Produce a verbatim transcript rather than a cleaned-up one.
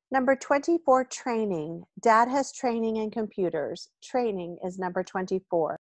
Number twenty-four, training. Dad has training in computers. Training is number twenty-four.